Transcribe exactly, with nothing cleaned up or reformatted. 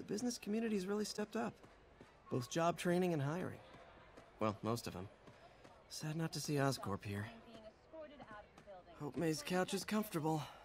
The business community's really stepped up. Both job training and hiring. Well, most of them. Sad not to see Oscorp here. Hope May's couch is comfortable.